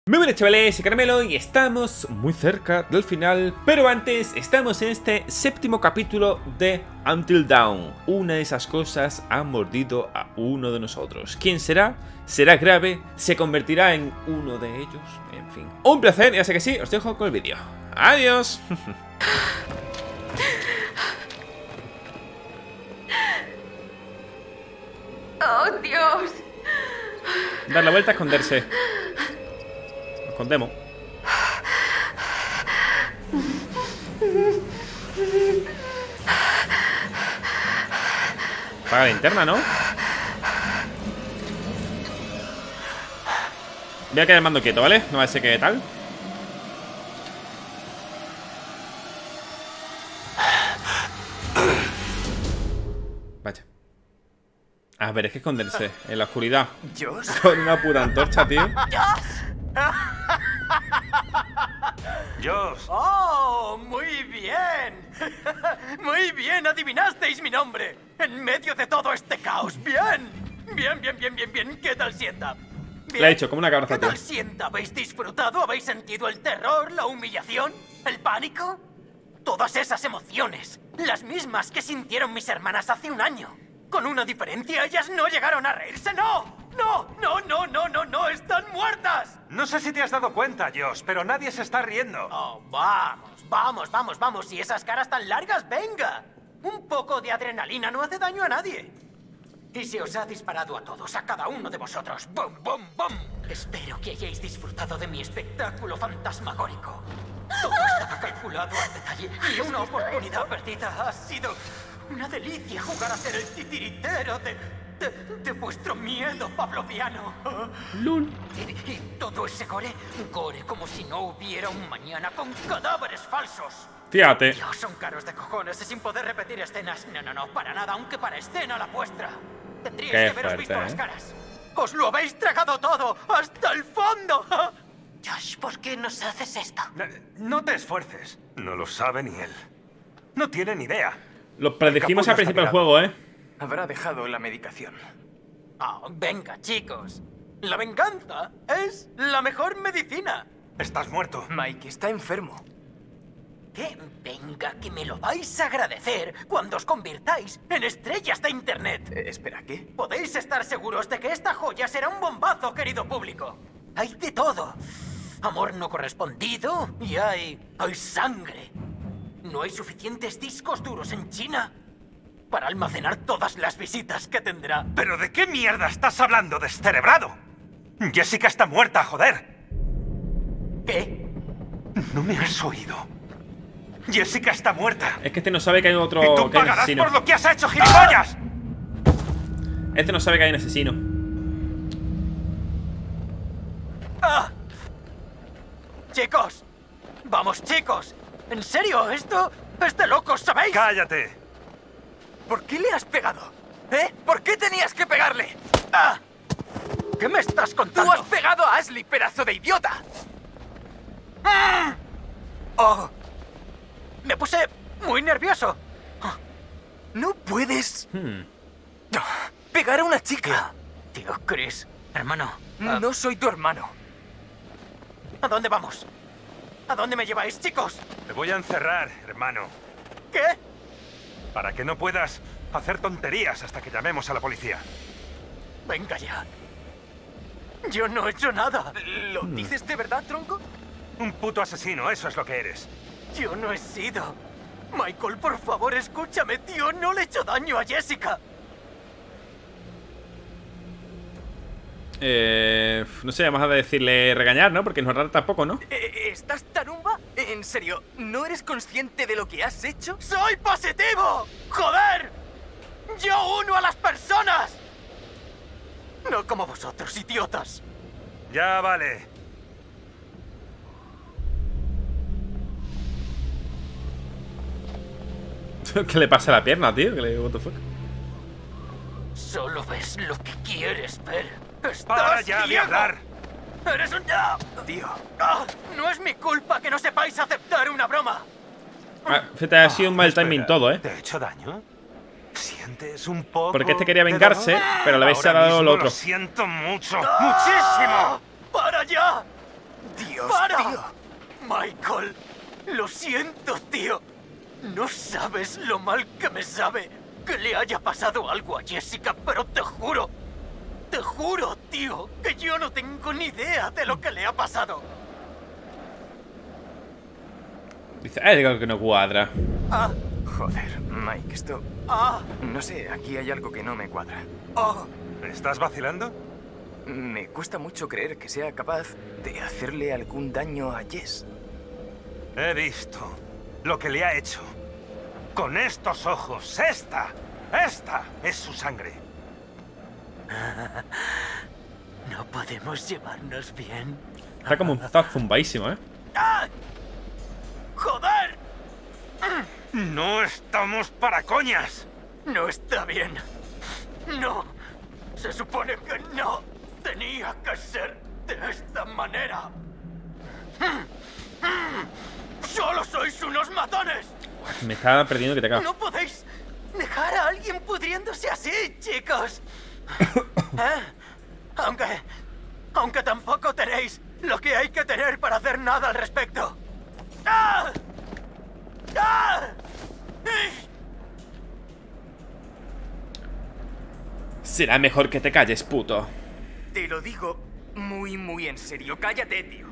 Muy buenas chavales, soy Caramelo y estamos muy cerca del final. Pero antes, estamos en este séptimo capítulo de Until Dawn. Una de esas cosas ha mordido a uno de nosotros. ¿Quién será? ¿Será grave? ¿Se convertirá en uno de ellos? En fin, un placer, ya sé que sí, os dejo con el vídeo. Adiós. ¡Oh, Dios! Dar la vuelta a esconderse. Nos escondemos. Apaga la linterna, ¿no? Voy a quedar el mando quieto, ¿vale? No va a ser que tal. Vaya. A ver, es que esconderse en la oscuridad con una puta antorcha, tío. ¡Josh! ¡Oh, muy bien! Muy bien, adivinasteis mi nombre. En medio de todo este caos. ¡Bien! Bien. ¿Qué tal sienta? ¿Bien? Le he dicho, como una cabra. ¿Qué tal sienta? ¿Habéis disfrutado? ¿Habéis sentido el terror, la humillación, el pánico? Todas esas emociones. Las mismas que sintieron mis hermanas hace un año. Con una diferencia, ellas no llegaron a reírse. ¡No! ¡No! ¡Están muertas! No sé si te has dado cuenta, Josh, pero nadie se está riendo. Oh, vamos. Si esas caras tan largas, venga. Un poco de adrenalina no hace daño a nadie. Y se os ha disparado a todos, a cada uno de vosotros. ¡Bum! Espero que hayáis disfrutado de mi espectáculo fantasmagórico. Todo estaba calculado al detalle y una oportunidad perdida. Ha sido una delicia jugar a ser el titiritero de vuestro miedo pavloviano. Lul. Y todo ese gore como si no hubiera un mañana con cadáveres falsos. Fíjate. Dios, son caros de cojones y sin poder repetir escenas. No, para nada, aunque para escena la vuestra. Tendríais Qué que haberos fuerte, visto las caras. ¡Os lo habéis tragado todo! ¡Hasta el fondo! Josh, ¿por qué nos haces esto? No te esfuerces. No lo sabe ni él. No tiene ni idea. Lo predijimos al El capullo principio del está juego, ¿eh? Habrá dejado la medicación. Oh, venga, chicos. La venganza es la mejor medicina. Estás muerto. Mike está enfermo. ¿Qué? Venga, que me lo vais a agradecer cuando os convirtáis en estrellas de internet. Espera, ¿qué? Podéis estar seguros de que esta joya será un bombazo, querido público. Hay de todo. Amor no correspondido y hay sangre. No hay suficientes discos duros en China para almacenar todas las visitas que tendrá. ¿Pero de qué mierda estás hablando, descerebrado? Jessica está muerta, joder. ¿Qué? No me has oído. Jessica está muerta. Es que este no sabe que hay otro. Y tú Que hay un pagarás asesino. por lo que has hecho, gilipollas. Este no sabe que hay un asesino. ¡Ah! Chicos, vamos, chicos. ¿En serio? Esto es de locos, ¿sabéis? Cállate. ¿Por qué le has pegado? ¿Eh? ¿Por qué tenías que pegarle? ¡Ah! ¿Qué me estás ¡Tú contando? has pegado a Ashley, pedazo de idiota! ¡Oh! Me puse muy nervioso. No puedes pegar a una chica. Tío, Chris, hermano, No soy tu hermano. ¿a dónde vamos? ¿A dónde me lleváis, chicos? Te voy a encerrar, hermano. ¿Qué? Para que no puedas hacer tonterías hasta que llamemos a la policía. Venga ya. Yo no he hecho nada. ¿Lo dices de verdad, tronco? Un puto asesino, eso es lo que eres. Yo no he sido. Michael, por favor, escúchame, tío. No le he hecho daño a Jessica. No sé, vamos a decirle regañar, ¿no? Porque no es raro tampoco, ¿no? ¿Estás tarumba? ¿En serio? ¿No eres consciente de lo que has hecho? ¡Soy positivo! ¡Joder! ¡Yo uno a las personas! No como vosotros, idiotas. Ya vale. ¿Qué le pasa a la pierna, tío? What the fuck? Solo ves lo que quieres ver. ¡Estás ¡Para ya de ciego! hablar! ¡Eres un... ¡Ah! Tío, No es mi culpa que no sepáis aceptar una broma. Fíjate, ha sido un mal Espera, timing todo, ¿eh? ¿Te he hecho daño? ¿Sientes un poco Porque este quería de vengarse, dolor? pero a la vez se ha Ahora dado mismo lo otro. Lo siento mucho, muchísimo. ¡Para ya! Dios, ¡Para! tío. Michael, lo siento, tío. No sabes lo mal que me sabe que le haya pasado algo a Jessica, pero te juro, tío, que yo no tengo ni idea de lo que le ha pasado. Dice, hay algo que no cuadra. Ah, Joder, Mike, esto... ah, No sé, aquí hay algo que no me cuadra. oh. ¿Estás vacilando? Me cuesta mucho creer que sea capaz de hacerle algún daño a Jess. He visto lo que le ha hecho. Con estos ojos, esta es su sangre. No podemos llevarnos bien. Está como está zumbadísimo, ¿eh? ¡Ah! ¡Joder! No estamos para coñas. No está bien. No. Se supone que no. Tenía que ser de esta manera. ¡Solo sois unos matones! Me está perdiendo que te cago. No podéis dejar a alguien pudriéndose así, chicos. Aunque tampoco tenéis lo que hay que tener para hacer nada al respecto. ¡Ah! ¡Ah! Será mejor que te calles, puto. Te lo digo muy, muy en serio. Cállate, tío.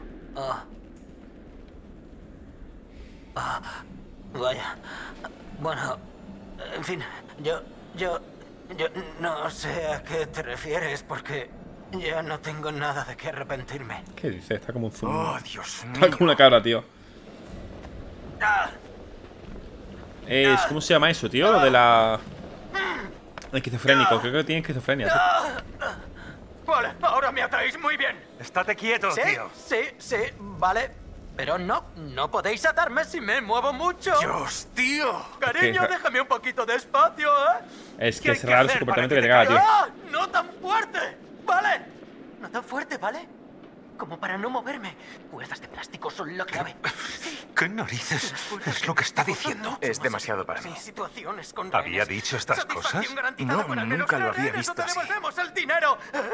Vaya. Bueno, en fin, yo no sé a qué te refieres porque ya no tengo nada de qué arrepentirme. ¿Qué dice? Está como un zoom. Oh, Dios mío. Está como una cabra, tío. ¡Ah! ¿Cómo se llama eso, tío? Lo de la... Esquizofrénico. Creo que tiene esquizofrenia, tío. Vale, ahora me atáis muy bien. Estate quieto, Sí, tío. sí, vale. Pero no podéis atarme si me muevo mucho. Dios, tío. Cariño, Que- déjame un poquito de espacio, ¿eh? Es ¿Qué que hay es que raro su hacer comportamiento para que que te te caga, tío. ¡Ah! ¡No tan fuerte! ¿Vale? No tan fuerte, ¿vale? Como para no moverme. Cuerdas de plástico son la clave. ¿Qué narices es lo que está diciendo? Es demasiado para mí. Mis situaciones con ¿Había rehenes. dicho estas Satisfacción cosas? garantizada No, con al menos nunca lo tres había rehenes o visto te así. devolvemos el dinero.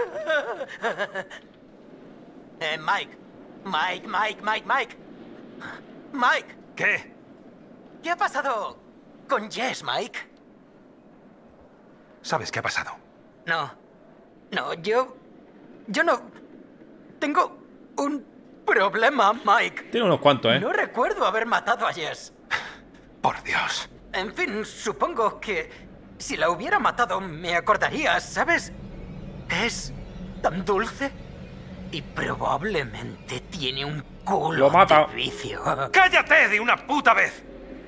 Mike, ¿Qué? ¿qué ha pasado con Jess, Mike? ¿Sabes qué ha pasado? No, yo no tengo un problema, Mike. Tiene unos cuantos, ¿eh? No recuerdo haber matado a Jess. Por Dios. En fin, supongo que si la hubiera matado me acordaría, ¿sabes? Es tan dulce y probablemente tiene un culo Lo mata. de vicio. ¡Cállate de una puta vez!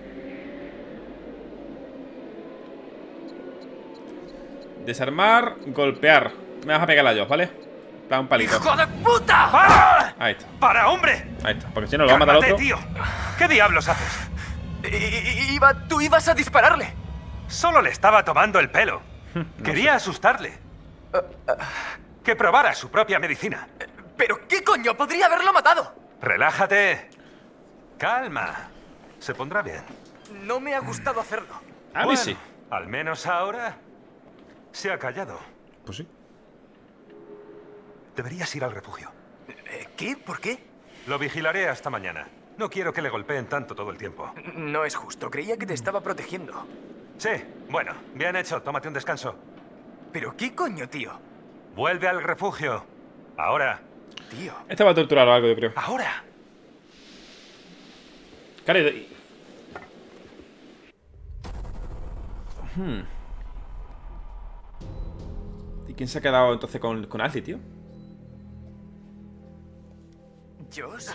Desarmar, golpear. Me vas a pegar a ellos, ¿vale? Da un palito. ¡Hijo de puta! ¡Para! Ahí está, ¡Para, hombre! ahí está. Porque si no lo va a matar al ¡Cálmate, otro. tío! ¿Qué diablos haces? Tú ibas a dispararle. Solo le estaba tomando el pelo. Quería asustarle. Que probara su propia medicina. ¿Pero qué coño? Podría haberlo matado. Relájate. Calma. Se pondrá bien. No me ha gustado hacerlo. A mí Bueno, sí. Al menos ahora se ha callado. Pues sí. Deberías ir al refugio. ¿Qué? ¿Por qué? Lo vigilaré hasta mañana. No quiero que le golpeen tanto todo el tiempo. No es justo. Creía que te estaba protegiendo. Sí, bueno, bien hecho. Tómate un descanso. ¿Pero qué coño, tío? Vuelve al refugio. Ahora. Tío. Este va a torturar o algo, yo creo. Ahora. Claro, ¿y quién se ha quedado entonces con Ashley, tío? ¿Josh?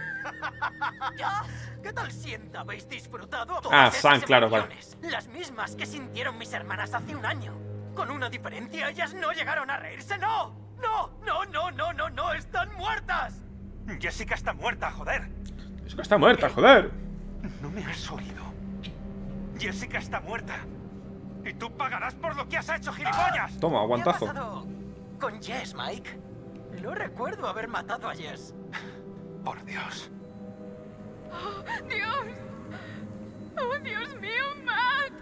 ¿Qué tal sienta? ¿Habéis disfrutado? Ah, todas Sam, esas claro, emociones? Las mismas que sintieron mis hermanas hace un año. Con una diferencia, ellas no llegaron a reírse. ¡No! ¡No! ¡Están muertas! Jessica está muerta, joder. Jessica está muerta, joder. No me has oído. Jessica está muerta. Y tú pagarás por lo que has hecho, gilipollas. Toma, ¿Qué ha aguantazo. pasado con Jess, Mike? No recuerdo haber matado a Jess. Por Dios. ¡Dios! ¡Oh, Dios mío, Matt!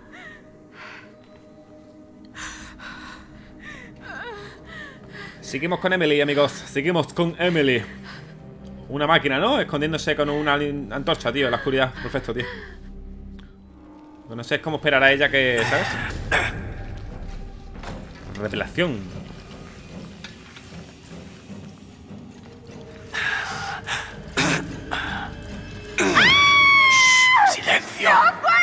Seguimos con Emily, amigos. Seguimos con Emily. una máquina, ¿no? Escondiéndose con una antorcha, tío, en la oscuridad. Perfecto, tío. Pues no sé cómo esperar a ella que... ¿sabes? Revelación. ¡Silencio!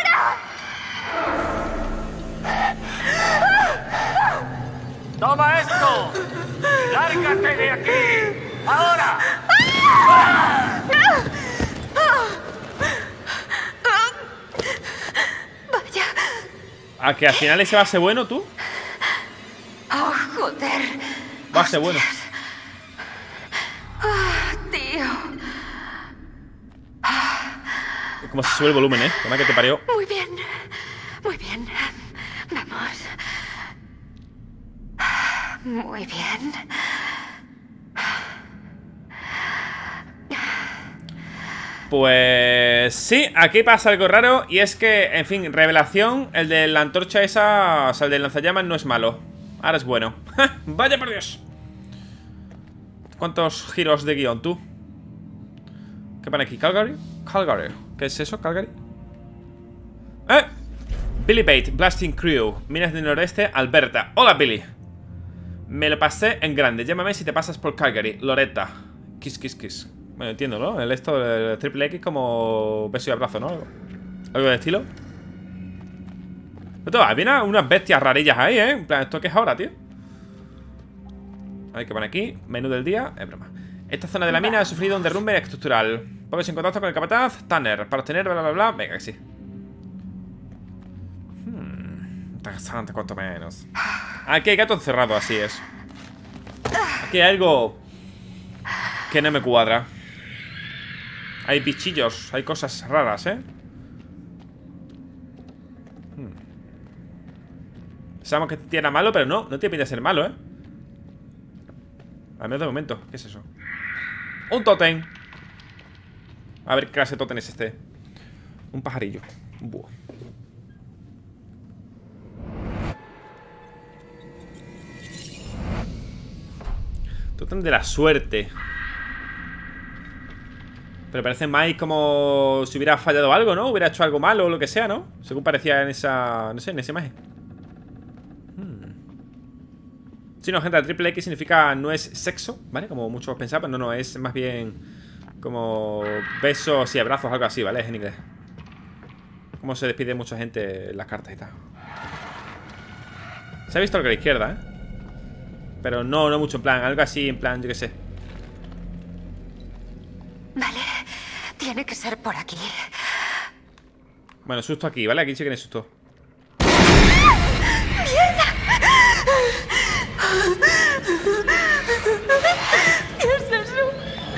¡Toma esto! ¡Lárgate de aquí! ¡Ahora! Vaya. ¿A que al final ese va a ser bueno, tú? Oh, joder. Va a ser bueno. Tío. Como se sube el volumen, ¿eh? Toma que te parió. Muy bien. Muy bien. Vamos. Muy bien. Pues sí, aquí pasa algo raro. Y es que, en fin, revelación. El de la antorcha esa, o sea, el del lanzallamas no es malo. Ahora es bueno. Vaya por Dios. ¿Cuántos giros de guión, tú? ¿Qué pone aquí? ¿Calgary? Calgary. ¿Qué es eso? ¿Calgary? Billy Bate, Blasting Crew, Minas del Noreste, Alberta. Hola, Billy. Me lo pasé en grande. Llámame si te pasas por Calgary. Loretta. Kiss, kiss, kiss. Bueno, entiendo, ¿no? Esto del triple X como beso y abrazo, ¿no? Algo de estilo. Pero había unas bestias rarillas ahí, ¿eh? En plan, ¿esto qué es ahora, tío? A ver qué pone aquí. Menú del día. Es broma. Esta zona de la mina ha sufrido un derrumbe estructural. Pongas en contacto con el capataz Tanner para obtener bla bla bla. Venga, que sí. Interesante, cuanto menos. Aquí hay gato encerrado, así es. Aquí hay algo que no me cuadra. Hay bichillos, hay cosas raras, ¿eh? Pensamos que tiene malo, pero no tiene pinta de ser malo, ¿eh? Al menos de momento. ¿Qué es eso? Un tótem. A ver qué clase de tótem es este. Un pajarillo. Un búho. Tótem de la suerte. Pero parece más como si hubiera fallado algo, ¿no? Hubiera hecho algo malo o lo que sea, ¿no? Según parecía en esa... no sé, en esa imagen. Sí, no, gente, el triple X significa no es sexo, ¿vale? Como muchos pensaban, no, es más bien como besos y abrazos, algo así, ¿vale? Es en inglés. Como se despide mucha gente en las cartas y tal. Se ha visto algo a la izquierda, ¿eh? Pero no mucho, en plan, algo así, en plan, yo qué sé. Vale. Tiene que ser por aquí. Bueno, susto aquí, ¿vale? Aquí sí que hay susto. ¿Qué es eso?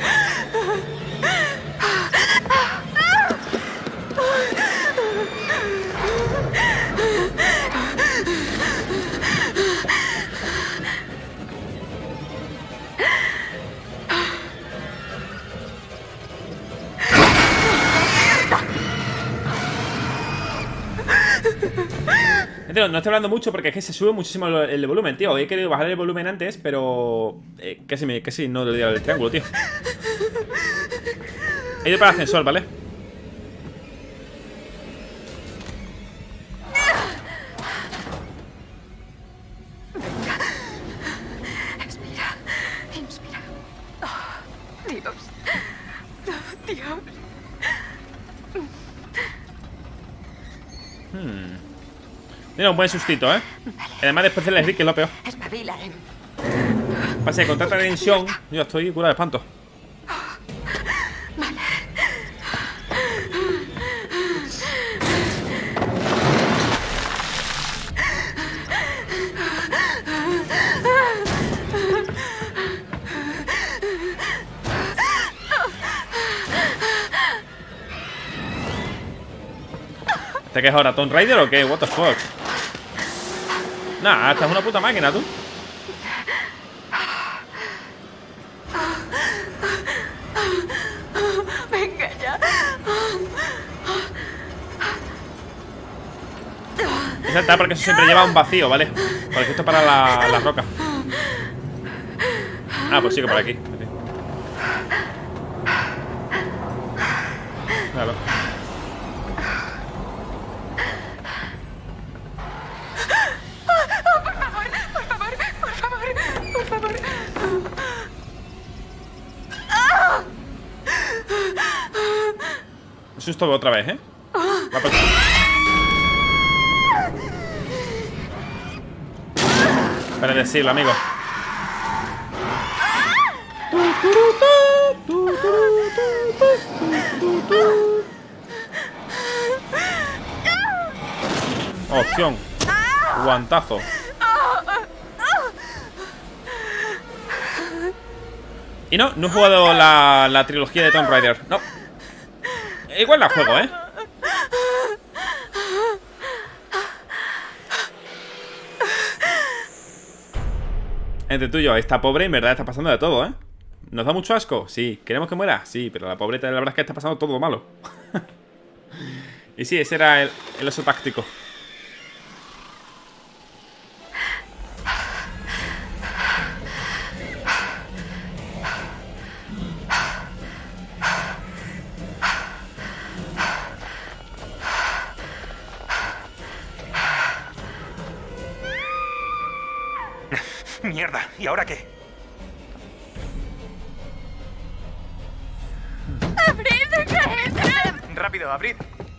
No estoy hablando mucho porque es que se sube muchísimo el volumen, tío. He querido bajar el volumen antes, pero casi no le doy al triángulo, tío. He ido para el ascensor, ¿vale? Respira. Inspira. Oh, Dios. Oh, Dios. Mira, un buen sustito, ¿eh? Vale. Además después del Slick, que es lo peor. Espabilaré. Pasa que con tanta tensión, yo estoy curado de espanto. ¿Este qué es ahora? ¿Tomb Raider o qué? What the fuck? Nah, esta es una puta máquina, tú. Venga ya. Esa está porque eso siempre lleva un vacío, ¿vale? Porque esto es para la roca. Ah, pues sigue por aquí. Claro. Por favor, por favor, por favor, por favor. Susto otra vez, ¿eh? Para decirlo, amigo. Opción. Guantazo. Y no he jugado la trilogía de Tomb Raider. No. Igual la juego, ¿eh? Entre tú y yo, esta pobre en verdad está pasando de todo, ¿eh? ¿Nos da mucho asco? Sí. ¿Queremos que muera? Sí, pero la pobreta la verdad es que está pasando todo malo. Y sí, ese era el oso táctico. ¡Mierda! ¿Y ahora qué? ¡Abrid! ¿Qué es? Rápido, abrid.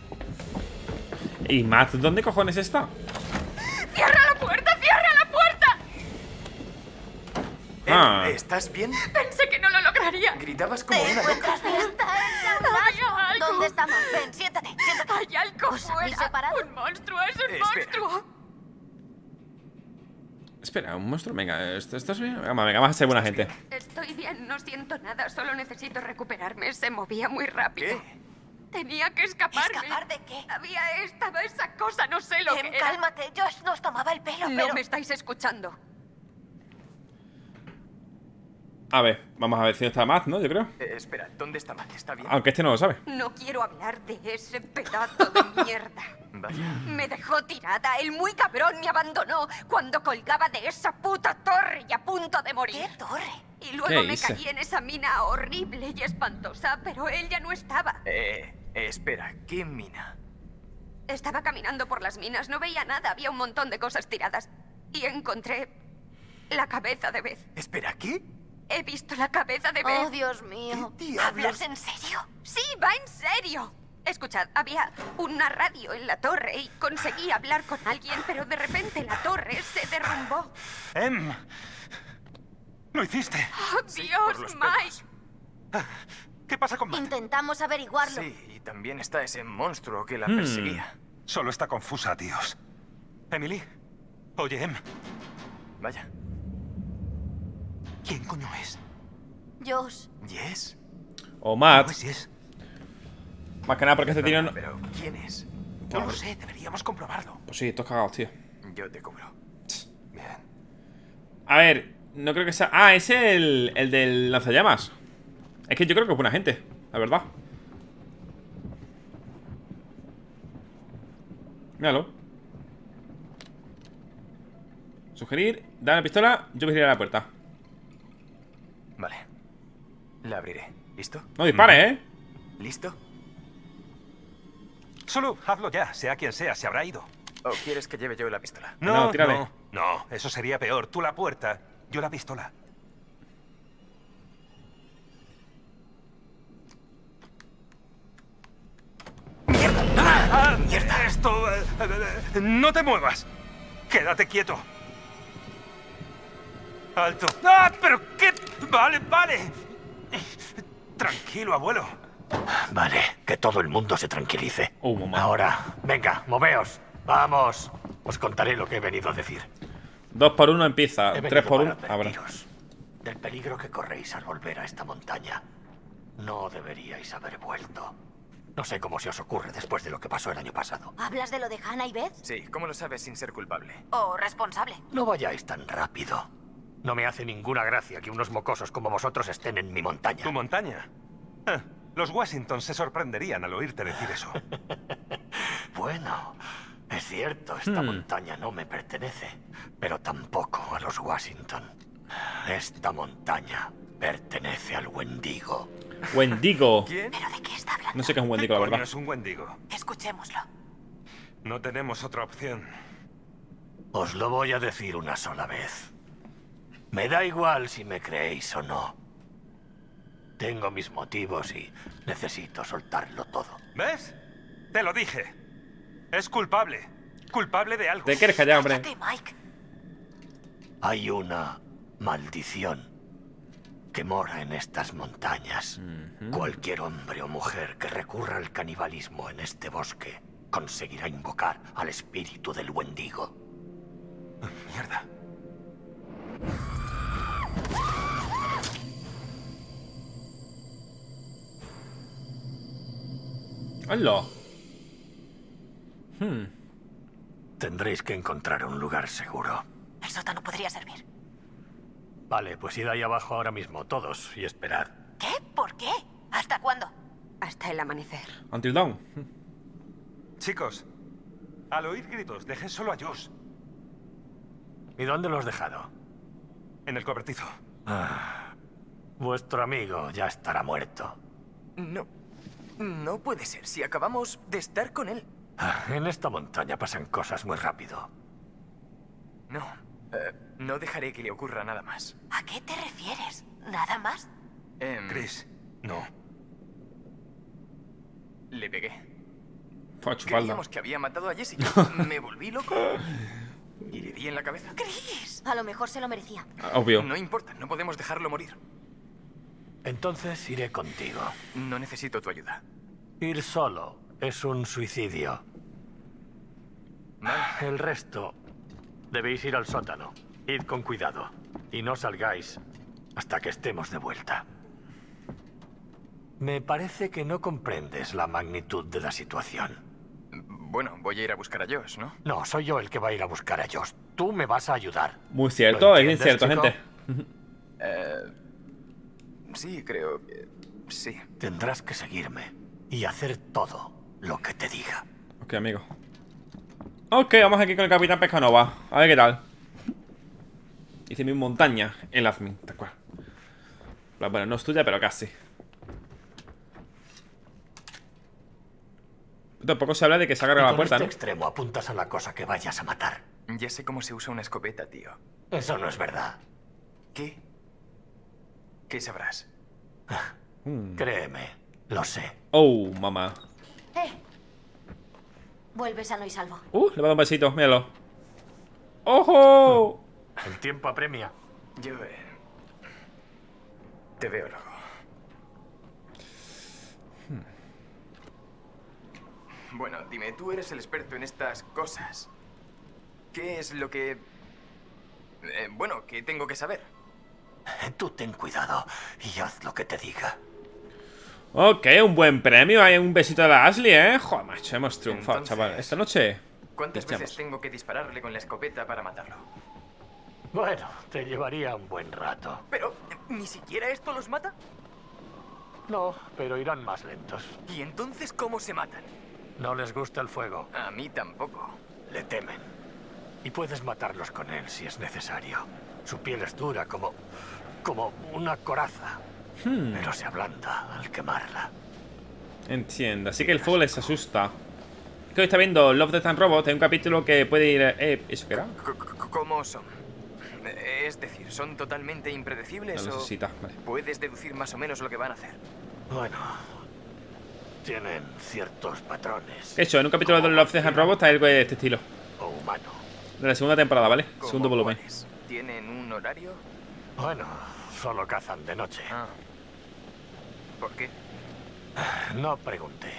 ¿Y Matt dónde cojones está? ¡Cierra la puerta! ¡Cierra la puerta! Ah. ¿Estás bien? Pensé que no lo lograría. Gritabas como una loca. ¿Encuentras bien? Había algo. ¿Dónde estamos? Ven, siéntate, siéntate. Hay algo ¿Os habéis fuera. separado? Un monstruo, es un Espera. monstruo. Espera, un monstruo. Venga, ¿estás bien? Venga, vamos a ser buena gente. Estoy bien, no siento nada, solo necesito recuperarme. Se movía muy rápido. ¿Qué? Tenía que escaparme. ¿Escapar de qué? Estaba esa cosa, no sé lo que era. Cálmate, Josh nos tomaba el pelo, No pero... me estáis escuchando. A ver, vamos a ver si no está Matt, ¿no? Yo creo. Espera, ¿dónde está Matt? ¿Está bien? Aunque este no lo sabe. No quiero hablar de ese pedazo de mierda. Vaya. Me dejó tirada. El muy cabrón me abandonó cuando colgaba de esa puta torre y a punto de morir. ¿Qué torre? Y luego ¿Qué me hice? caí en esa mina horrible y espantosa, pero él ya no estaba. Espera, ¿qué mina? Estaba caminando por las minas, no veía nada, había un montón de cosas tiradas. Y encontré la cabeza de Beth. Espera, ¿qué? He visto la cabeza de Beth. Oh, Dios mío. ¿Qué diablos? ¿Hablas en serio? Sí, va en serio. Escuchad, había una radio en la torre y conseguí hablar con alguien, pero de repente la torre se derrumbó. ¡Lo hiciste! ¡Oh, Sí, Dios, por los Mike! pelos. ¿Qué pasa con Matt? Intentamos averiguarlo. Sí, y también está ese monstruo que la perseguía. Solo está confusa, tíos. Emily. Oye, Vaya. ¿Quién coño es? Josh, ¿Yes? O Matt. Pues sí es. Más que nada porque este tío no... Pero, ¿quién es? No lo sé, deberíamos comprobarlo. Pues sí, estos cagados, tío. Yo te cubro. Bien. A ver, no creo que sea... Ah, ese es el del lanzallamas. Es que yo creo que es buena gente, la verdad. Míralo. Sugerir, dar la pistola, yo vigilaré la puerta. Vale. La abriré. ¿Listo? No dispares, ¿eh? ¿Listo? Solo hazlo ya, sea quien sea, se habrá ido. ¿O quieres que lleve yo la pistola? No, tírale. No, eso sería peor. Tú la puerta, yo la pistola. ¡Mierda! ¡Mierda! Esto... no te muevas. Quédate quieto. Alto. ¡Ah! ¿Pero qué? Vale, vale. Tranquilo, abuelo. Vale, que todo el mundo se tranquilice. Oh, mamá. Ahora, venga, moveos. Vamos. Os contaré lo que he venido a decir. 2 por 1 empieza, He 3 venido por para 1. Ahora. advertiros del peligro que corréis al volver a esta montaña. No deberíais haber vuelto. No sé cómo se os ocurre después de lo que pasó el año pasado. ¿hablas de lo de Hannah y Beth? Sí, ¿cómo lo sabes sin ser culpable? ¿O responsable? No vayáis tan rápido. No me hace ninguna gracia que unos mocosos como vosotros estén en mi montaña. ¿Tu montaña? Los Washington se sorprenderían al oírte decir eso. Bueno, es cierto, esta montaña no me pertenece, pero tampoco a los Washington. Esta montaña pertenece al Wendigo. Wendigo. ¿Quién? ¿Pero de qué está hablando? No sé qué es un Wendigo, la Coño, verdad. es un Wendigo. Escuchémoslo. No tenemos otra opción. Os lo voy a decir una sola vez. Me da igual si me creéis o no. Tengo mis motivos y necesito soltarlo todo. ¿Ves? Te lo dije. Es culpable. Culpable de algo. ¿Te quieres callar, hombre? Cállate, Mike. Hay una maldición que mora en estas montañas. Cualquier hombre o mujer que recurra al canibalismo en este bosque conseguirá invocar al espíritu del Wendigo. Mierda. ¡Hola! Tendréis que encontrar un lugar seguro. El sótano podría servir. Vale, pues id ahí abajo ahora mismo, todos, y esperad. ¿Qué? ¿Por qué? ¿Hasta cuándo? Hasta el amanecer. Until Dawn. Chicos, al oír gritos, dejé solo a Josh ¿Y dónde lo has dejado? en el cobertizo. Vuestro amigo ya estará muerto. No. No puede ser si acabamos de estar con él. En esta montaña pasan cosas muy rápido. No. No dejaré que le ocurra nada más. ¿A qué te refieres? ¿Nada más? Chris, no. Le pegué. Fue a chuparla. Creíamos que había matado a Jessica. Me volví loco. Y le di en la cabeza. Chris. A lo mejor se lo merecía. Obvio. No importa, no podemos dejarlo morir. Entonces iré contigo. No necesito tu ayuda. Ir solo es un suicidio. Vale. El resto debéis ir al sótano. Id con cuidado. Y no salgáis hasta que estemos de vuelta. Me parece que no comprendes la magnitud de la situación. Bueno, voy a ir a buscar a Josh, ¿no? No, soy yo el que va a ir a buscar a Josh. Tú me vas a ayudar. Muy cierto, ¿Lo es bien entiendes, cierto, chico? gente. Sí, creo que... sí. Tendrás que seguirme y hacer todo lo que te diga. Ok, amigo. Ok, vamos aquí con el Capitán Pescanova. A ver qué tal. Hice mi montaña en Lazmin, tal cual. Bueno, no es tuya, pero casi. Tampoco se habla de que se agarre Y la con puerta, este ¿no? extremo apuntas a la cosa que vayas a matar. Ya sé cómo se usa una escopeta, tío. Eso no es verdad. ¿Qué? ¿Qué sabrás? Créeme, lo sé. Oh, mamá. Vuelve sano y salvo. Le va a dar un besito, míralo. ¡Ojo! El tiempo apremia. Yo... te veo luego. Bueno, dime, tú eres el experto en estas cosas. ¿Qué es lo que... bueno, que tengo que saber? Tú ten cuidado y haz lo que te diga. Ok, un buen premio. Hay un besito de la Ashley, ¿eh? Joder, macho, hemos triunfado, Entonces, chaval. Esta noche... ¿Cuántas pisteamos. veces tengo que dispararle con la escopeta para matarlo? Bueno, te llevaría un buen rato. Pero, ¿ni siquiera esto los mata? No, pero irán más lentos. ¿Y entonces cómo se matan? No les gusta el fuego. A mí tampoco. Le temen. Y puedes matarlos con él si es necesario. Su piel es dura como una coraza. Pero se ablanda al quemarla. Entiendo, así que el fuego les asusta. Es que hoy está viendo Love, Death and Robots. Hay un capítulo que puede ir... ¿eso qué era? ¿Cómo son? Es decir, ¿son totalmente impredecibles No o necesita, vale. puedes deducir más o menos lo que van a hacer? Bueno, tienen ciertos patrones. De hecho, en un capítulo de Love, Death and Robots hay algo de este estilo. O humano. De la segunda temporada, ¿vale? ¿Cómo Segundo volumen. cuáles? ¿Tienen un horario? Bueno, solo cazan de noche. Ah. ¿Por qué? No pregunté.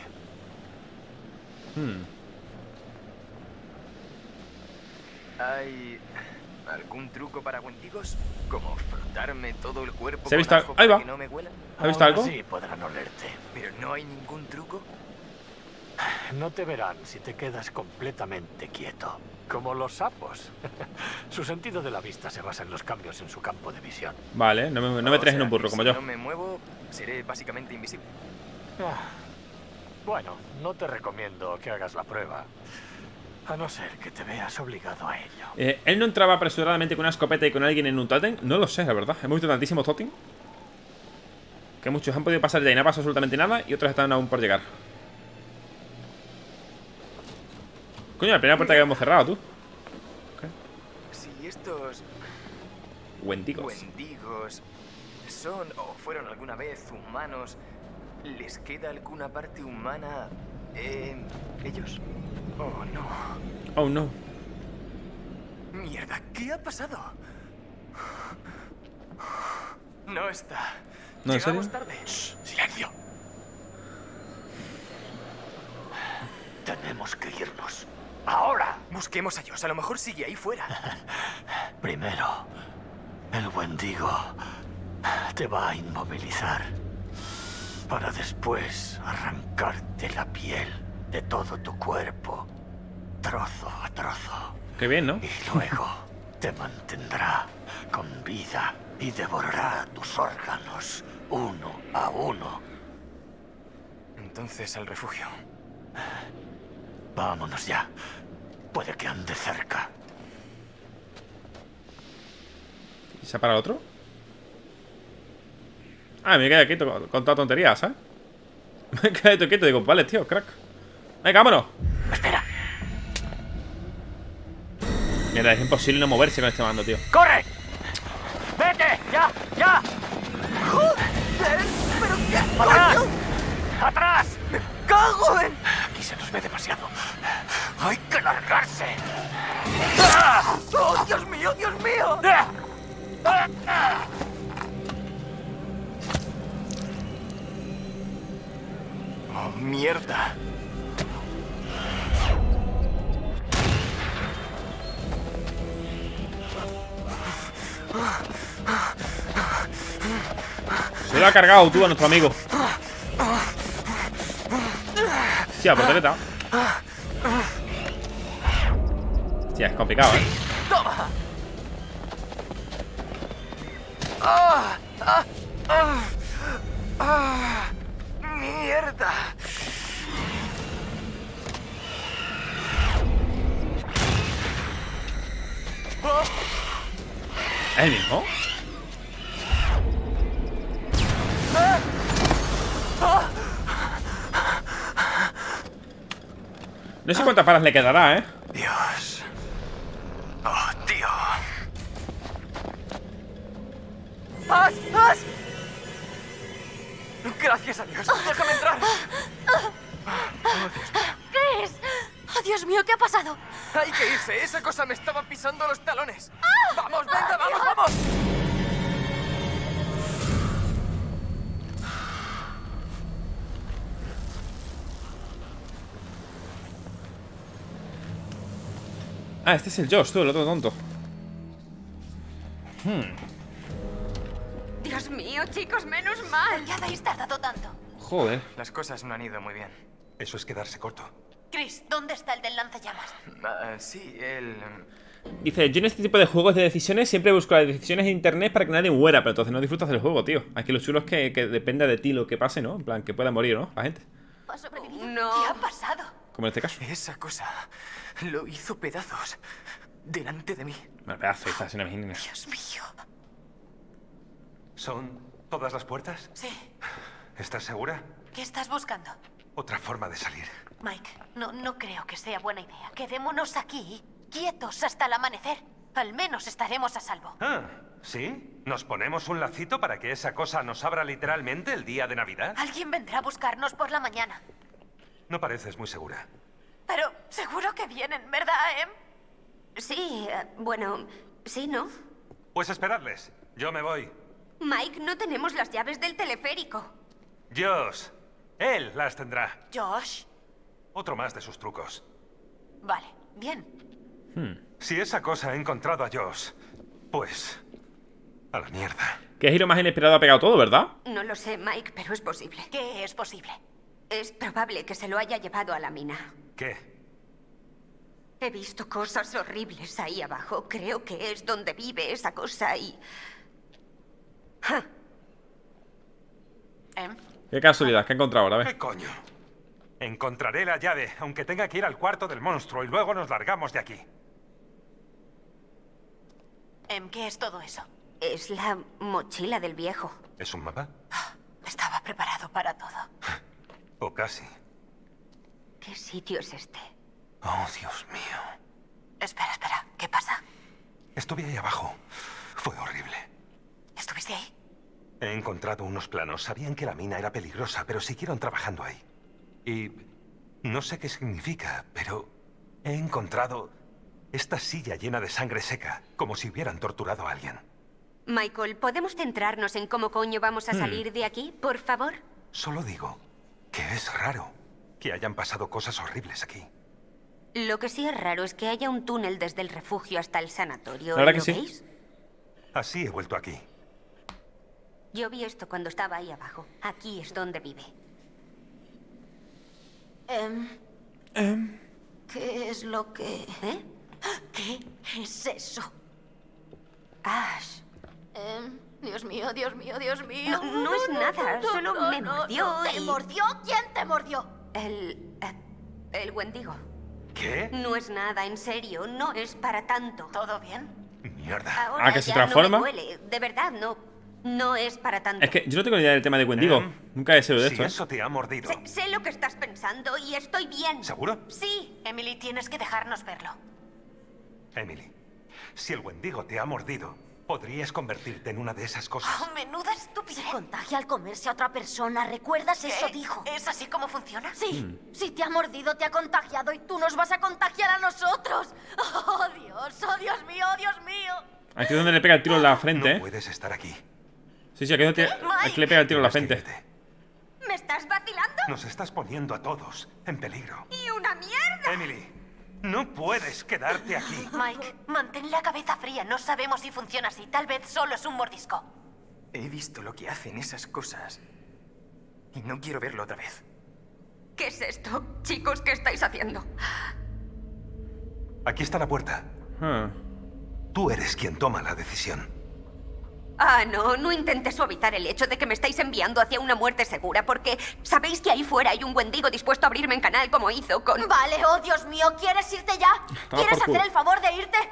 ¿Hay algún truco para wendigos? ¿Como frotarme todo el cuerpo ¿Se ha con visto? ajo Ahí para va. que no me huelan? ¿Has visto Aún algo? así podrán olerte. ¿Pero no hay ningún truco? No te verán si te quedas completamente quieto. Como los sapos. Su sentido de la vista se basa en los cambios en su campo de visión. Vale, no me O traes en sea un burro que como si yo. no me muevo, seré básicamente invisible. Bueno, no te recomiendo que hagas la prueba. A no ser que te veas obligado a ello. ¿Él no entraba apresuradamente con una escopeta y con alguien en un tótem? No lo sé, la verdad. Hemos visto tantísimos tótem. Que muchos han podido pasar ya y no ha pasado absolutamente nada. Y otros están aún por llegar. Coño, la primera puerta que hemos cerrado, tú. Si estos Wendigos. son o fueron alguna vez humanos, ¿les queda alguna parte humana en ellos? Oh, no. Oh, no. Mierda, ¿qué ha pasado? No está. ¿No, en serio? Llegamos tarde. Shh, silencio. Tenemos que irnos. ¡Ahora! Busquemos a Josh, a lo mejor sigue ahí fuera. Primero, el Wendigo te va a inmovilizar. Para después arrancarte la piel de todo tu cuerpo, trozo a trozo. Qué bien, ¿no? Y luego te mantendrá con vida y devorará tus órganos uno a uno. Entonces al refugio. Vámonos ya. Puede que ande cerca. ¿Y se ha parado otro? Ah, me quedé quieto con toda tontería, ¿sabes? Me quedé quieto, digo, vale, tío, crack. Venga, vámonos. Espera. Mierda, es imposible no moverse con este mando, tío. ¡Corre! ¡Vete! ¡Ya! ¡Ya! ¿Pero qué? ¡Atrás! ¡Atrás! ¡Me cago en! Aquí se nos ve demasiado. ¡Hay que largarse! ¡Oh, Dios mío, Dios mío! ¡Oh, mierda! Se lo ha cargado tú a nuestro amigo. Hostia, portereta. Hostia, es complicado, ¿eh? ¡Toma! ¡Mierda! ¿Es el mismo? No sé cuántas balas le quedará, ¿eh? Dios. Oh, tío. ¡Ash! ¡Ash! Gracias a Dios. Déjame entrar. ¿Qué es? ¡Oh, Dios mío! ¿Qué ha pasado? Hay que irse. Esa cosa me estaba pisando los talones. ¡Vamos, venga, vamos, vamos! Ah, este es el Josh, tú, el otro tonto. Dios mío, chicos, menos mal. ¿Por qué habéis tardado tanto? Joder. Las cosas no han ido muy bien. Eso es quedarse corto. Chris, ¿dónde está el del lanzallamas? Sí, él... Dice, yo en este tipo de juegos de decisiones siempre busco las decisiones en internet para que nadie muera, pero entonces no disfrutas del juego, tío. Aquí lo chulo es que dependa de ti lo que pase, ¿no? En plan, que pueda morir, ¿no? La gente. ¿Ha sobrevivido? No. ¿Qué ha pasado? Como en este caso. Esa cosa lo hizo pedazos delante de mí. Bueno, pedazo, esta es una imaginación. Dios mío. ¿Son todas las puertas? Sí. ¿Estás segura? ¿Qué estás buscando? Otra forma de salir. Mike, no creo que sea buena idea. Quedémonos aquí, quietos hasta el amanecer. Al menos estaremos a salvo. Ah, ¿sí? ¿Nos ponemos un lacito para que esa cosa nos abra literalmente el día de Navidad? Alguien vendrá a buscarnos por la mañana. No pareces muy segura. Pero seguro que vienen, ¿verdad, Em? Sí, bueno, sí, ¿no? Pues esperadles. Yo me voy. Mike, no tenemos las llaves del teleférico. Josh. Él las tendrá. Josh. Otro más de sus trucos. Vale, bien. Si esa cosa ha encontrado a Josh, pues... a la mierda. ¿Qué giro más inesperado ha pegado todo, verdad? No lo sé, Mike, pero es posible. ¿Qué es posible? Es probable que se lo haya llevado a la mina. ¿Qué? He visto cosas horribles ahí abajo. Creo que es donde vive esa cosa y... ¡Ja! Em. Qué casualidad, que he encontrado ahora, a ver. ¿Qué coño? Encontraré la llave, aunque tenga que ir al cuarto del monstruo y luego nos largamos de aquí. Em, ¿qué es todo eso? Es la mochila del viejo. ¿Es un mapa? Estaba preparado para todo. O casi. ¿Qué sitio es este? Oh, Dios mío. Espera, espera. ¿Qué pasa? Estuve ahí abajo. Fue horrible. ¿Estuviste ahí? He encontrado unos planos. Sabían que la mina era peligrosa, pero siguieron trabajando ahí. Y no sé qué significa, pero he encontrado esta silla llena de sangre seca, como si hubieran torturado a alguien. Michael, ¿podemos centrarnos en cómo coño vamos a salir de aquí, por favor? Solo digo que es raro que hayan pasado cosas horribles aquí. Lo que sí es raro es que haya un túnel desde el refugio hasta el sanatorio. La verdad ¿Lo que sí. veis? Así he vuelto aquí. Yo vi esto cuando estaba ahí abajo. Aquí es donde vive. ¿Qué es lo que...? ¿Eh? ¿Qué es eso? Ash. Dios mío, Dios mío, Dios mío. No es nada, solo me mordió ¿Te y- mordió? ¿Quién te mordió? El Wendigo. ¿Qué? No es nada, en serio, no es para tanto. ¿Todo bien? Mierda. Ahora ¿que se ya transforma? no me duele, de verdad, no es para tanto. Es que yo no tengo ni idea del tema de Wendigo. Nunca he sabido de Si esto, ¿eh? eso te ha mordido. Sé lo que estás pensando y estoy bien. ¿Seguro? Sí. Emily, tienes que dejarnos verlo. Emily, si el Wendigo te ha mordido, podrías convertirte en una de esas cosas. Oh, menuda estupidez. Se contagia al comerse a otra persona. ¿Recuerdas eso? ¿Qué? Dijo. ¿Es así como funciona? Sí, si te ha mordido, te ha contagiado y tú nos vas a contagiar a nosotros. Oh, Dios mío, oh, Dios mío. Aquí es donde le pega el tiro en la frente, No ¿eh? puedes estar aquí. Sí, sí, aquí es donde aquí le pega el tiro en la Tienes que frente. irte. ¿Me estás vacilando? Nos estás poniendo a todos en peligro. ¡Y una mierda! Emily, no puedes quedarte aquí. Mike, mantén la cabeza fría. No sabemos si funciona así. Tal vez solo es un mordisco. He visto lo que hacen esas cosas. Y no quiero verlo otra vez. ¿Qué es esto? Chicos, ¿qué estáis haciendo? Aquí está la puerta. Ah. Tú eres quien toma la decisión. Ah, no intentes suavizar el hecho de que me estáis enviando hacia una muerte segura, porque sabéis que ahí fuera hay un Wendigo dispuesto a abrirme en canal como hizo con... Vale, oh, Dios mío, ¿quieres irte ya? Toma ¿Quieres por culo. hacer el favor de irte?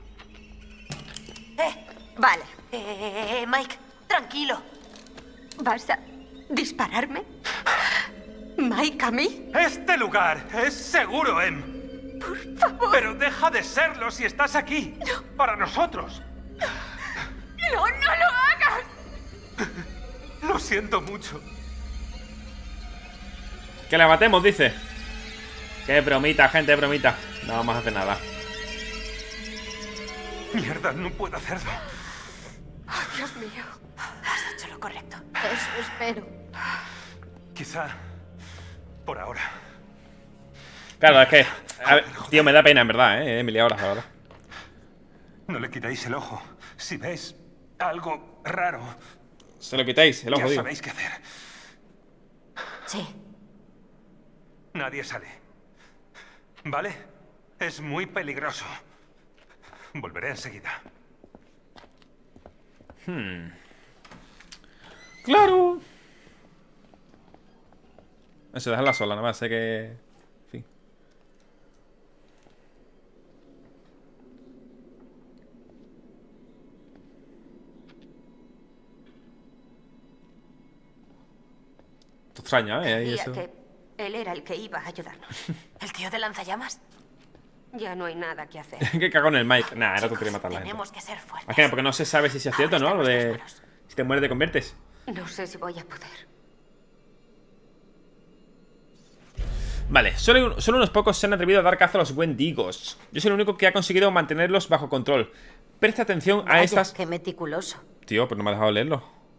Vale. Mike, tranquilo. ¿Vas a dispararme? ¿Mike, a mí? Este lugar es seguro, Em. Por favor. Pero deja de serlo si estás aquí. Para nosotros. ¡No lo hagas! Lo siento mucho. Que la matemos, dice. Qué bromita, gente, bromita. No vamos a hacer nada. Mierda, no puedo hacerlo. Dios mío. Has hecho lo correcto. Eso espero. Quizá por ahora. Claro, es que... A ver, tío, me da pena, en verdad, Emily, ahora, la verdad. No le quitéis el ojo. Si ves algo raro, Se lo quitáis, el ojo, ya digo. sabéis qué hacer. Sí. Nadie sale. ¿Vale? Es muy peligroso. Volveré enseguida. ¡Claro! Eso, déjala sola, nada más, sé que... En fin. Esto extraño, ¿eh? Ahí Decía eso. que él era el que iba a ayudarnos. ¿El tío de lanzallamas? Ya no hay nada que hacer. Qué cagón el Mike. Nah, era Chicos, tú querías matar a la gente. tenemos que ser fuertes. Más que nada, porque no se sabe si es cierto, ¿no? Lo de... Si te mueres, te conviertes. No sé si voy a poder. Vale, solo unos pocos se han atrevido a dar caza a los Wendigos. Yo soy el único que ha conseguido mantenerlos bajo control. Presta atención a Vaya, estas... qué meticuloso. Tío, pues no me ha dejado leerlo.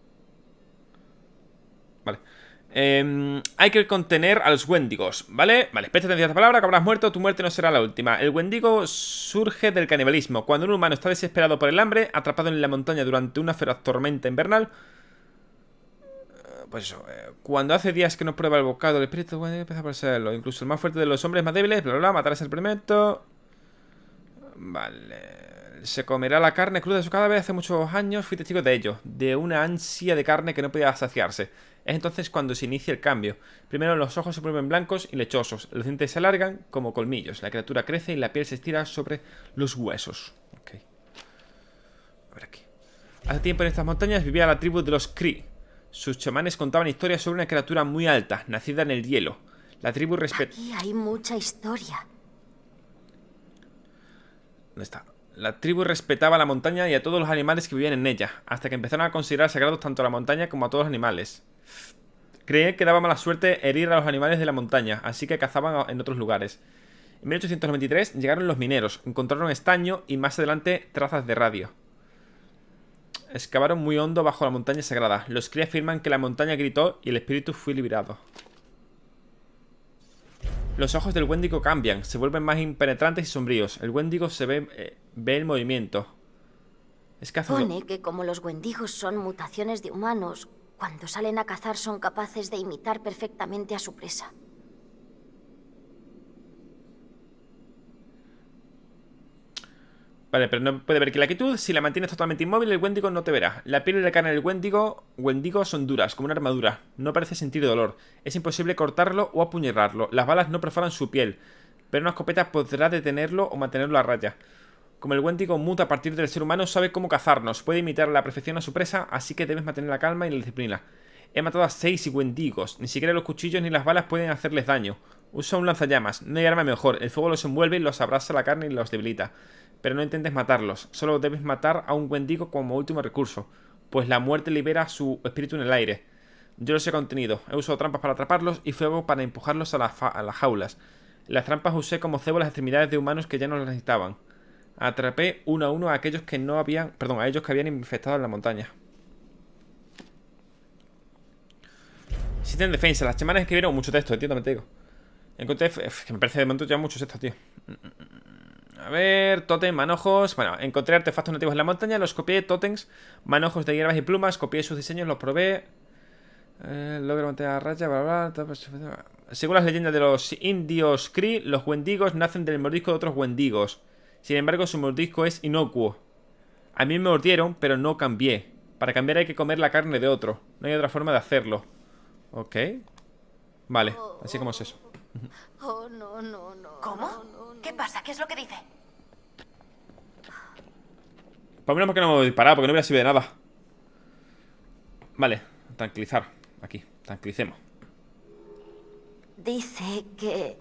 Vale. Hay que contener a los Wendigos, ¿vale? Vale, presta atención a esta palabra, que habrás muerto, tu muerte no será la última. El Wendigo surge del canibalismo. Cuando un humano está desesperado por el hambre, atrapado en la montaña durante una feroz tormenta invernal... Pues eso, cuando hace días que no prueba el bocado, el espíritu Wendigo empieza a poseerlo. Incluso el más fuerte de los hombres más débiles, bla, bla, bla, matarás el primero. Vale... Se comerá la carne cruda de su cadáver. Hace muchos años fui testigo de ello, de una ansia de carne que no podía saciarse. Es entonces cuando se inicia el cambio. Primero los ojos se vuelven blancos y lechosos, los dientes se alargan como colmillos, la criatura crece y la piel se estira sobre los huesos. Ok. A ver aquí. Hace tiempo en estas montañas vivía la tribu de los Kree. Sus chamanes contaban historias sobre una criatura muy alta, nacida en el hielo. La tribu Aquí hay mucha historia. ¿Dónde está? La tribu respetaba la montaña y a todos los animales que vivían en ella, hasta que empezaron a considerar sagrados tanto a la montaña como a todos los animales. Creían que daba mala suerte herir a los animales de la montaña, así que cazaban en otros lugares. En 1893 llegaron los mineros, encontraron estaño y más adelante trazas de radio. Excavaron muy hondo bajo la montaña sagrada. Los Kree afirman que la montaña gritó y el espíritu fue liberado. Los ojos del Wendigo cambian, se vuelven más impenetrantes y sombríos. El Wendigo se ve el movimiento. Es que Pone que como los Wendigos son mutaciones de humanos, cuando salen a cazar son capaces de imitar perfectamente a su presa. Vale, pero no puede ver que la quietud. Si la mantienes totalmente inmóvil, el Wendigo no te verá. La piel y la carne del Wendigo son duras, como una armadura. No parece sentir dolor. Es imposible cortarlo o apuñalarlo. Las balas no perforan su piel, pero una escopeta podrá detenerlo o mantenerlo a raya. Como el Wendigo muta a partir del ser humano, sabe cómo cazarnos. Puede imitar a la perfección a su presa, así que debes mantener la calma y la disciplina. He matado a 6 Wendigos. Ni siquiera los cuchillos ni las balas pueden hacerles daño. Usa un lanzallamas. No hay arma mejor. El fuego los envuelve y los abrasa la carne y los debilita. Pero no intentes matarlos. Solo debes matar a un Wendigo como último recurso, pues la muerte libera su espíritu en el aire. Yo los he contenido. He usado trampas para atraparlos y fuego para empujarlos a las jaulas. Las trampas usé como cebo las extremidades de humanos que ya no las necesitaban. Atrapé uno a uno a aquellos que no habían... Perdón, a ellos que habían infectado en la montaña. Si tienen defensa. Las chamanes escribieron mucho texto, entiendo, te digo. Encontré... que me parece de momento ya muchos textos, tío. A ver, tótem, manojos. Bueno, encontré artefactos nativos en la montaña, los copié, tótems, manojos de hierbas y plumas, copié sus diseños, los probé. Logro mantener a raya, bla, bla, bla. Según las leyendas de los indios Kree, los Wendigos nacen del mordisco de otros Wendigos. Sin embargo, su mordisco es inocuo. A mí me mordieron, pero no cambié. Para cambiar hay que comer la carne de otro. No hay otra forma de hacerlo. Ok. Vale, así como es eso. Oh, no, no, no. ¿Cómo? ¿Qué pasa? ¿Qué es lo que dice? Por lo menos porque no me voy a disparar, porque no hubiera sido de nada. Vale, tranquilizar. Aquí, tranquilicemos. Dice que...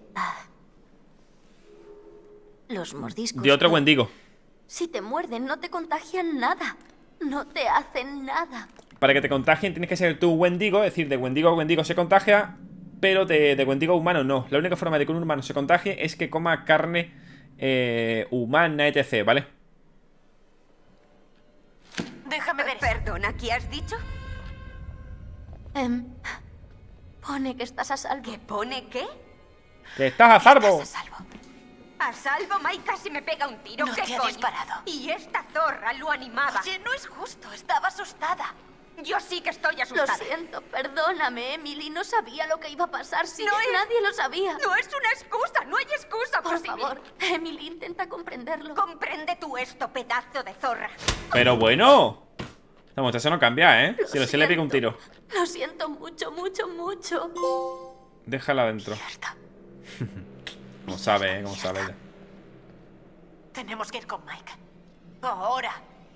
los mordiscos... De otro Wendigo. Si te muerden, no te contagian nada. No te hacen nada. Para que te contagien tienes que ser tú Wendigo. Es decir, de Wendigo a Wendigo se contagia, pero de Wendigo humano no. La única forma de que un humano se contagie es que coma carne humana, etc., ¿vale? Déjame ver. Perdona, ¿qué has dicho? Pone que estás a salvo. ¿Qué pone qué? ¡Que estás a salvo! Estás a salvo. A salvo, Mike casi me pega un tiro. No ¿Qué te ha coño? disparado. Y esta zorra lo animaba. Oye, no es justo. Estaba asustada. Yo sí que estoy Lo asustada. siento, perdóname, Emily. No sabía lo que iba a pasar. Si No es- nadie lo sabía. No es una excusa, no hay excusa Por posible. favor, Emily, intenta comprenderlo. Comprende tú esto, pedazo de zorra. Pero bueno. La muchacha no cambia, ¿eh? Si le pega un tiro. Lo siento mucho, mucho, mucho. Déjala adentro. Mierda. Como sabe, ¿eh? Como sabe ella. Tenemos que ir con Mike. Ahora.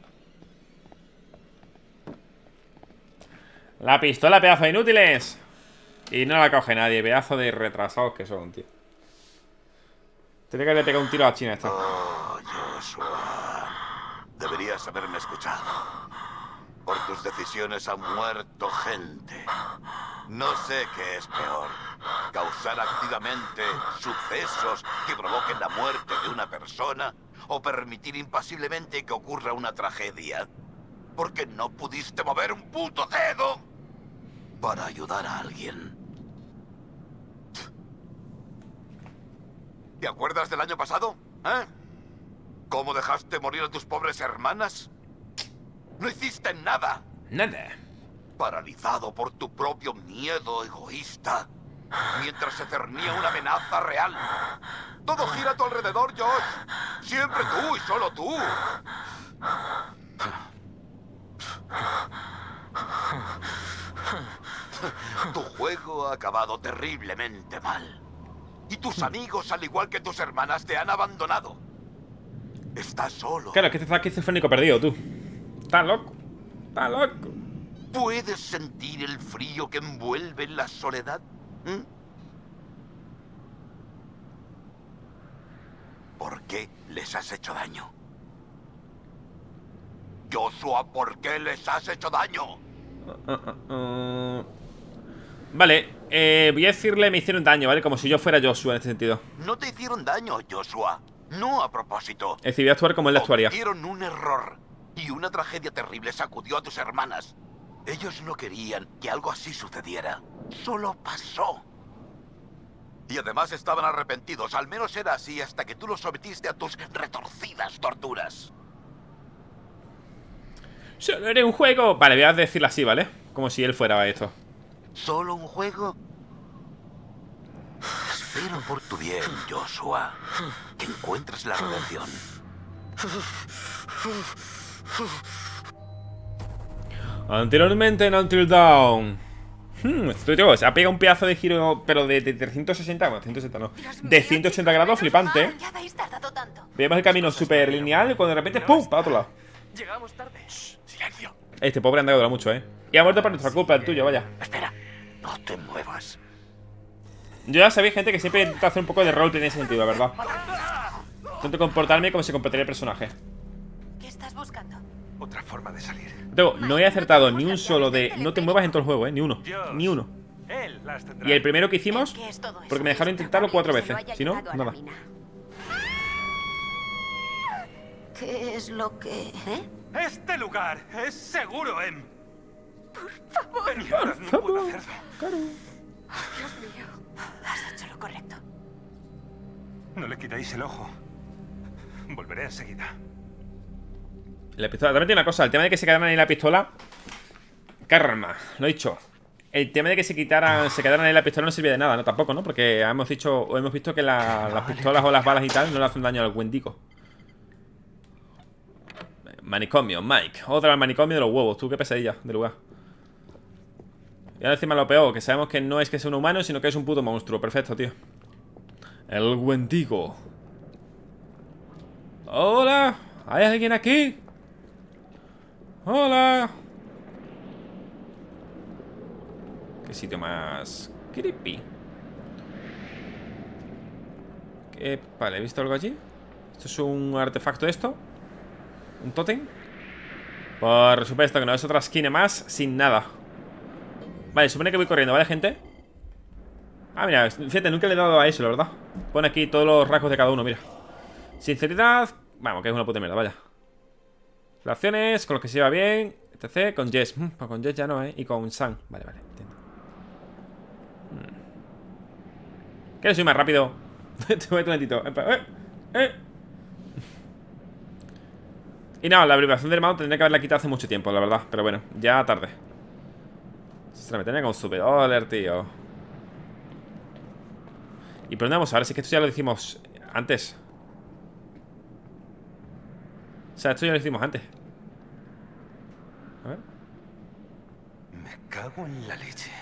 La pistola, pedazo de inútiles. Y no la coge nadie, pedazo de retrasados que son, tío. Tenía que haberle pegado un tiro a la china esta. Oh, Joshua. Deberías haberme escuchado. Por tus decisiones ha muerto gente. No sé qué es peor. Causar activamente sucesos que provoquen la muerte de una persona o permitir impasiblemente que ocurra una tragedia. Porque no pudiste mover un puto dedo para ayudar a alguien. ¿Te acuerdas del año pasado? ¿Eh? ¿Cómo dejaste morir a tus pobres hermanas? No hiciste nada. Nada. Paralizado por tu propio miedo egoísta, mientras se cernía una amenaza real. Todo gira a tu alrededor, Josh. Siempre tú y solo tú. Tu juego ha acabado terriblemente mal. Y tus amigos, al igual que tus hermanas, te han abandonado. Estás solo. Claro, es que este está esquizofrénico perdido, tú. Está loco. Está loco. ¿Puedes sentir el frío que envuelve la soledad? ¿Mm? ¿Por qué les has hecho daño? Joshua, ¿por qué les has hecho daño? Vale, voy a decirle me hicieron daño, ¿vale? Como si yo fuera Joshua en este sentido. No te hicieron daño, Joshua. No a propósito. Es decir, voy a actuar como él actuaría. Cometieron un error y una tragedia terrible sacudió a tus hermanas. Ellos no querían que algo así sucediera. Solo pasó. Y además estaban arrepentidos. Al menos era así hasta que tú los sometiste a tus retorcidas torturas. Solo era un juego. Vale, voy a decirlo así, ¿vale? Como si él fuera esto. ¿Solo un juego? Espero por tu bien, Joshua, que encuentres la redención. Anteriormente en Until Dawn. Se ha pegado un pedazo de giro, pero de 360, bueno, 160 no, de 180 grados, flipante. Ya habéis tardado tanto. Vemos el camino súper lineal y cuando de repente, ¡pum!, para otro lado. Llegamos tarde. Shh, Silencio. Este pobre anda que dura mucho, Y ha muerto por nuestra culpa, el tuyo, vaya. Espera, no te muevas. Yo ya sabía, gente, que siempre intento hacer un poco de roleplay en ese sentido, la verdad. Intento comportarme como se comportaría el personaje. ¿Qué estás buscando? Otra forma de salir. No he acertado ni un solo de no te muevas en todo el juego, ni uno. Dios. Ni uno. Él las tendrá. Y el primero que hicimos, ¿Qué es todo eso? porque me dejaron intentarlo 4 veces. Si no, Ayudado a la nada. mina. ¿Qué es lo que...? Este lugar es seguro, Em. Por favor. No puedo hacerlo. Dios mío. Has hecho lo correcto. No le quitéis el ojo. Volveré enseguida. La pistola, también tiene una cosa, el tema de que se quedaran ahí la pistola. Karma, lo he dicho. El tema de que se quedaran ahí la pistola no sirve de nada, ¿no? Tampoco, ¿no? Porque hemos visto que las pistolas o las balas y tal no le hacen daño al Wendigo. Manicomio, Mike. Otra al manicomio de los huevos. Tú, qué pesadilla de lugar. Y ahora encima lo peor, que sabemos que no es que sea un humano, sino que es un puto monstruo. Perfecto, tío. El Wendigo. Hola. ¿Hay alguien aquí? Hola. Qué sitio más creepy. Vale, ¿he visto algo allí? ¿Esto es un artefacto esto? ¿Un tótem? Por supuesto que no, es otra esquina más sin nada. Vale, supone que voy corriendo, ¿vale, gente? Ah, mira, fíjate, nunca le he dado a eso, la verdad. Pone aquí todos los rasgos de cada uno, mira. Sinceridad, vamos, que es una puta mierda, vaya. Relaciones, con los que se lleva bien, etc. Con Jess, pues con Jess ya no, y con Sam. Vale, entiendo. ¿Quieres ir más rápido? Te voy un momentito. Y no, la vibración del hermano tendría que haberla quitado hace mucho tiempo, la verdad. Pero bueno, ya tarde. Se me tenía con super Oler, tío. ¿Y por dónde vamos a ver? Si es que esto ya lo hicimos antes. O sea, esto ya lo hicimos antes. A ver. Me cago en la leche.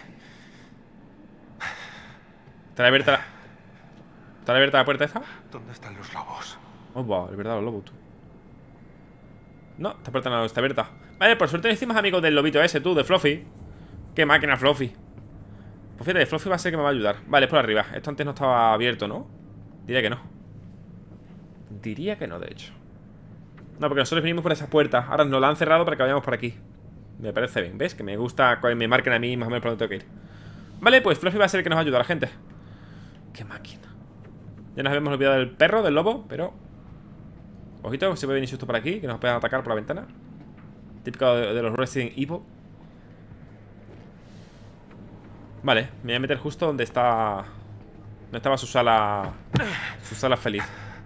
¿Está abierta la puerta esta? ¿Dónde están los lobos? Oh, wow, es verdad, los lobos, tú. No, esta puerta no está abierta. Vale, por suerte hicimos amigos del lobito ese, tú, de Fluffy. Qué máquina, Fluffy. Pues fíjate, Fluffy va a ser que me va a ayudar. Vale, es por arriba. Esto antes no estaba abierto, ¿no? Diría que no. Diría que no, de hecho. No, porque nosotros vinimos por esa puerta. Ahora nos la han cerrado para que vayamos por aquí. Me parece bien, ¿ves? Que me gusta que me marquen a mí más o menos por donde tengo que ir. Vale, pues Fluffy va a ser el que nos va a ayudar, gente. Qué máquina. Ya nos habíamos olvidado del perro, del lobo, pero... Ojito, se puede venir justo por aquí, que nos puedan atacar por la ventana. Típico de los Resident Evil. Vale, me voy a meter justo donde está... Donde estaba su sala... Su sala feliz.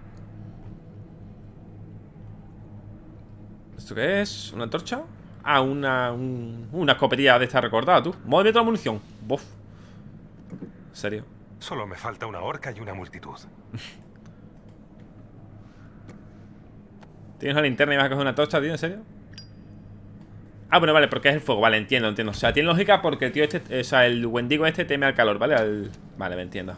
¿Esto qué es? ¿Una antorcha? Ah, una escopetilla de esta recortada, tú. Movimiento de munición. Bof. ¿En serio? Solo me falta una horca y una multitud. ¿Tienes una linterna y vas a coger una tocha, tío? ¿En serio? Ah, bueno, vale, porque es el fuego. Vale, entiendo. O sea, tiene lógica porque el tío este... O sea, el Wendigo este teme al calor, ¿vale? Vale, me entiendo.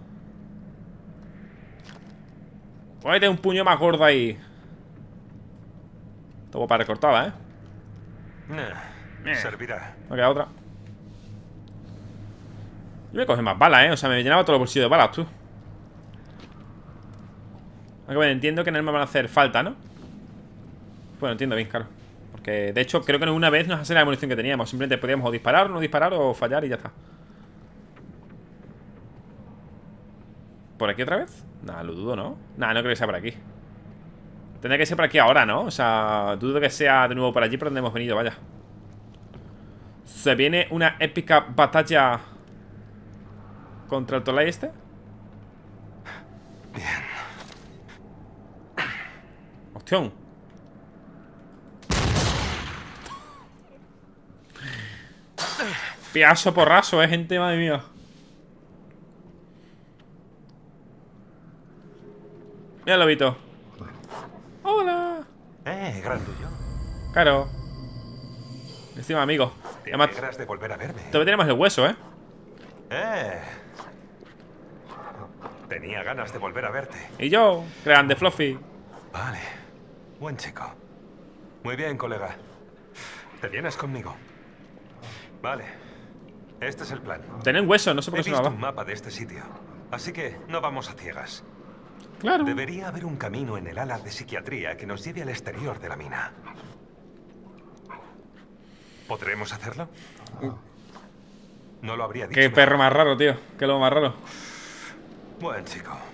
Cógete un puño más gordo ahí. Todo para recortada, ¿eh? Nah, Servirá. Me queda otra. Yo me cogí más balas, O sea, me llenaba todo el bolsillo de balas, tú. Aunque bueno, entiendo que no me van a hacer falta, ¿no? Bueno, entiendo bien, claro. Porque, de hecho, creo que una vez nos hace la munición que teníamos. Simplemente podíamos o disparar, no disparar o fallar y ya está. ¿Por aquí otra vez? Nah, lo dudo, ¿no? Nah, no creo que sea por aquí. Tendría que ser por aquí ahora, ¿no? O sea, dudo que sea de nuevo por allí por donde hemos venido, vaya. Se viene una épica batalla contra el Tolai este. Bien. Hostión. Piazo porrazo, gente, madre mía. Mira el lobito. Hola. Grandullo. Claro. Encima, amigo. Te alegras de volver a verme. Todavía tenemos el hueso, Tenía ganas de volver a verte. Y yo, grande Fluffy. Vale. Buen chico. Muy bien, colega. ¿Te vienes conmigo? Vale. Este es el plan. Tienen hueso, no sé por He qué se me visto va. un mapa de este sitio. Así que no vamos a ciegas. Claro. Debería haber un camino en el ala de psiquiatría que nos lleve al exterior de la mina. ¿Podremos hacerlo? No lo habría dicho. Qué perro más raro, tío. Qué lobo más raro. Buen chico.